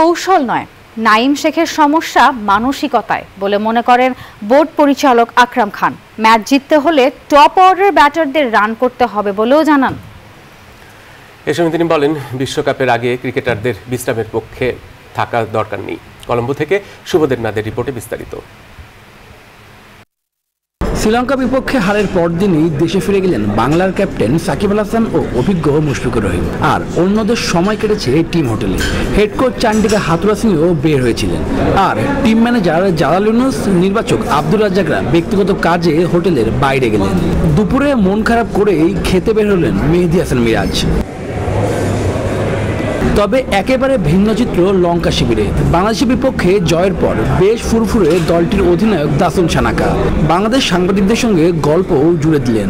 কৌশল নয়, নাঈম শেখের সমস্যা মানসিকতায় বলে মনে করেন বোর্ড পরিচালক আকরাম খান। ম্যাচ জিততে হলে টপ অর্ডার ব্যাটারদের রান করতে হবে বলেও জানান। এ সময় তিনি বলেন, বিশ্বকাপের আগে ক্রিকেটারদের বিশ্রামের পক্ষে থাকা দরকার নেই। কলম্বো থেকে শুভদেব নাদের রিপোর্টে বিস্তারিত। শ্রীলঙ্কা বিপক্ষে হারের পরদিনই দেশে ফিরে গেলেন বাংলার ক্যাপ্টেন সাকিব আল হাসান ও অভিজ্ঞ মুশফিকুর রহিম। আর অন্যদের সময় কেটেছে টিম হোটেলে। হেড কোচ চান্ডিকা হাতুরা সিংও বের হয়েছিলেন। আর টিম ম্যানেজার জালাল ইউনুস, নির্বাচক আব্দুর রাজ্জাকরা ব্যক্তিগত কাজে হোটেলের বাইরে গেলেন। দুপুরে মন খারাপ করেই খেতে বের হলেন মেহেদী হাসান মিরাজ। তবে একেবারে ভিন্ন চিত্র লঙ্কা শিবিরে। বাংলাদেশের বিপক্ষে জয়ের পর বেশ ফুরফুরে দলটির অধিনায়ক দাসুন সানাকা বাংলাদেশ সাংবাদিকদের সঙ্গে গল্পও জুড়ে দিলেন।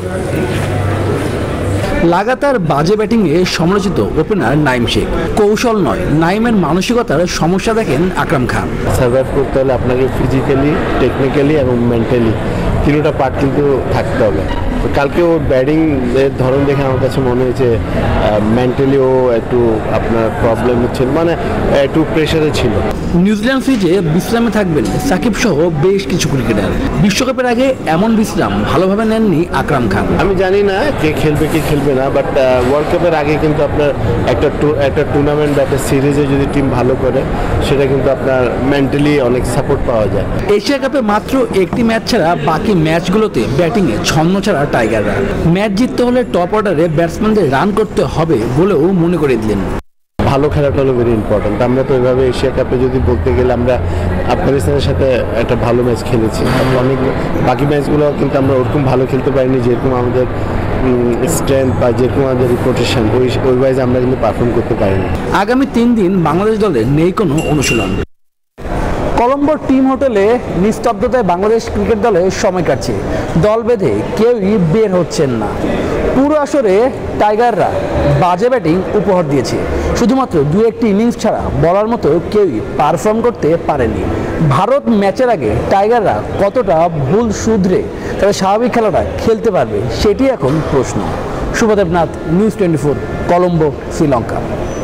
লাগাতার বাজে ব্যাটিংয়ে সমালোচিত ওপেনার নাঈম শেখ। কৌশল নয়, নাঈমের মানসিকতার সমস্যা দেখেন আকরাম খান। সার্ভাইভ করতে হলে আপনাকে ফিজিক্যালি, টেকনিক্যালি এবং মেন্টালি তিনটা পার্ট কিন্তু থাকতে হবে। কালকে ওর ব্যাটিং এর ধরন দেখে আমার কাছে মনে হয়েছে মেন্টালিও একটু আপনার প্রবলেম হচ্ছে, মানে একটু প্রেশারে ছিল। নিউজিল্যান্ড সিরিজে বিশ্রামে থাকবেন সাকিব সহ বেশ কিছু ক্রিকেটার। বিশ্বকাপের আগে এমন বিশ্রাম ভালোভাবে নেননি আকরাম খান। আমি জানি না কে খেলবে কি খেলবে না, বাট ওয়ার্ল্ড কাপের আগে কিন্তু আপনার একটা টুর্নামেন্ট বা একটা সিরিজে যদি টিম ভালো করে সেটা কিন্তু আপনার মেন্টালি অনেক সাপোর্ট পাওয়া যায়। এশিয়া কাপে মাত্র একটি ম্যাচ ছাড়া বাকি ম্যাচগুলোতে ব্যাটিংয়ে ছন্ন ছাড়া টাইগাররা। ম্যাচ জিততে হলে টপ অর্ডারে ব্যাটসম্যানদের রান করতে হবে বলেও মনে করে দিলেন। ভালো খেলাটা হলো ভেরি ইম্পর্টেন্ট। আমরা তো এভাবে এশিয়া কাপে যদি বলতে গেলে আমরা আফগানিস্তানের সাথে একটা ভালো ম্যাচ খেলেছি। অনেক বাকি ম্যাচগুলো কিন্তু আমরা ওরকম ভালো খেলতে পারিনি, যেরকম আমাদের স্ট্রেংথ বা যেরকম আমাদের রিপোর্টেশন ওই ওয়াইজ আমরা কিন্তু পারফর্ম করতে পারিনি। আগামী 3 দিন বাংলাদেশ দলের নেই কোনো অনুশীলন। কলম্বোর টিম হোটেলে নিস্তব্ধতায় বাংলাদেশ ক্রিকেট দলের সময় কাটছে। দল বেঁধে কেউই বের হচ্ছেন না। পুরো আসরে টাইগাররা বাজে ব্যাটিং উপহার দিয়েছে। শুধুমাত্র 2-1টি ইনিংস ছাড়া বলার মতো কেউই পারফর্ম করতে পারেনি। ভারত ম্যাচের আগে টাইগাররা কতটা ভুল শুধরে তাদের স্বাভাবিক খেলাটা খেলতে পারবে সেটি এখন প্রশ্ন। শুভদেব নাথ, নিউজ 24, কলম্বো, শ্রীলঙ্কা।